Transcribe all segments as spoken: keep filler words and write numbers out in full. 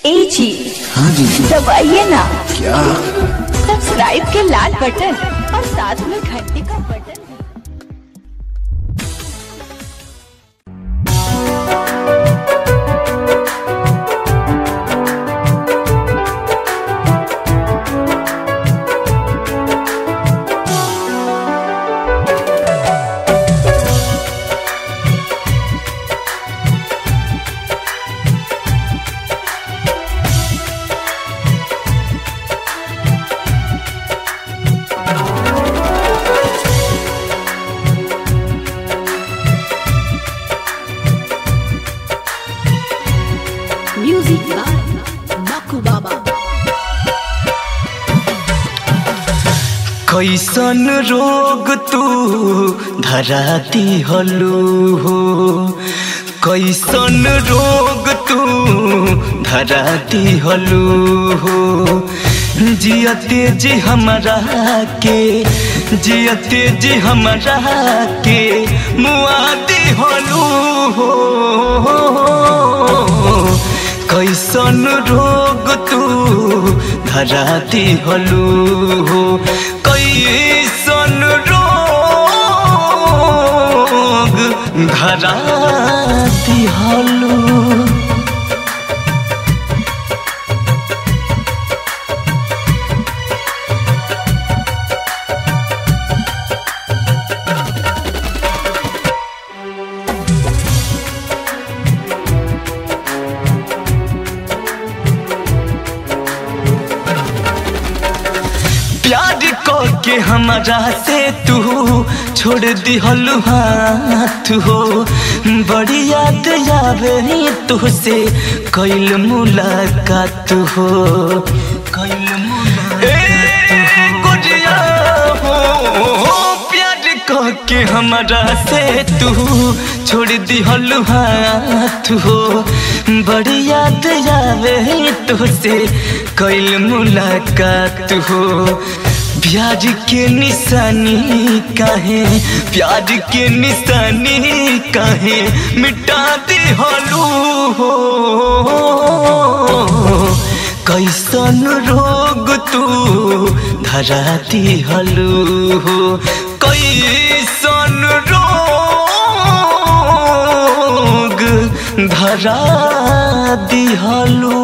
ए जी हाँ जी दबाइए ना। क्या? सब्सक्राइब के लाल बटन और साथ में घंटी का बटन। म्यूजिक बाय मक्कू बाबा। कैसन रोग तू धराती हलू हो, कैसन रोग तू धराती हलू हो। जियते जी हमरा के, जियते जी हमरा के मुआदी हलू हो। कैसन रोग तू धराती हलू हो, कैसन रोग धराती हलू। प्यार के हमारा से तू छोड़ दिहलु हाथ हो। बड़ी याद आवे तुझसे कैल मुलाकात हो, कैल मुलाकात हो। प्यार के हमारा से तू छोड़ दिहलु हाथ हो। बड़ी याद आवे तुझसे कैल मुलाकात हो। प्यार के निशानी काहे, प्यार के निशानी काहे मिटा दे हलू हो। कैसन रोग तू धराती हलू हो, कैसन रोग धरा दी हलू।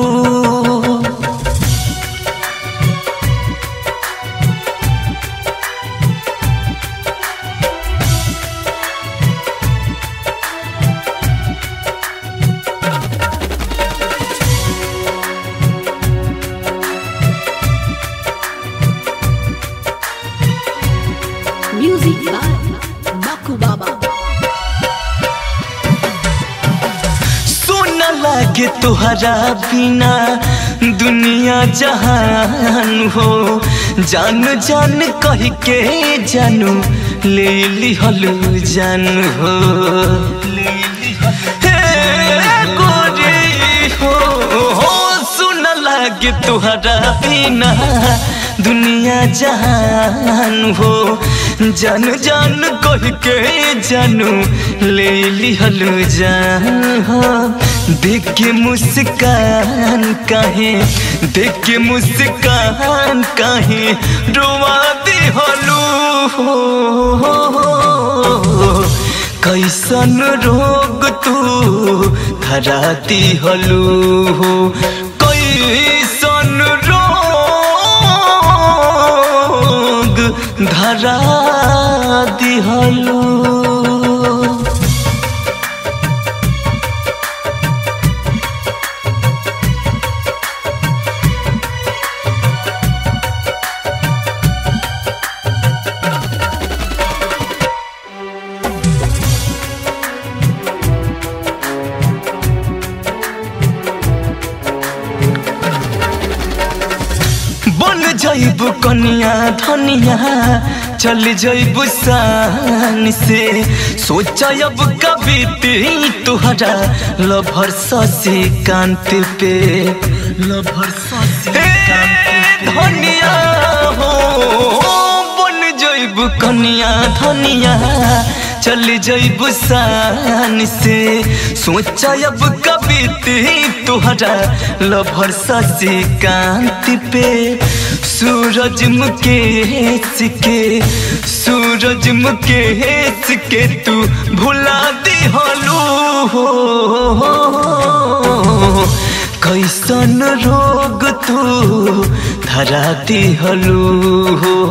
म्यूजिक बाय मक्कू बाबा। सोना लागे तुहरा बिना दुनिया जहान हो। जान जान कह के जानू ले लिहलू जान हो, हे गोरी हो। सोना लागे तुहरा बिना दुनिया जहान हो। जान जान कह के जानू ले लिहलू जान हो। देख के मुस्कान काहे, देख के मुस्कान काहे रोवा दे हलू हो। कैसन रोग तू धराती हलू हो, कैसन रोग धरा दी हलू। बन जइबू कनिया धनिया, चल जइबू शान से। सोचा अब कविती तुहरा लभर शशिकांत पे, लभर शशिकांत धनिया हो। बन जइबू कनिया धनिया, चल जइबू शान से सोचा अब कविती तुहरा लभर शशिकांत पे सूरज मुकेश के सूरज मुकेश के तू भुला दिहलू कैसन रोग तू धरा दिहलू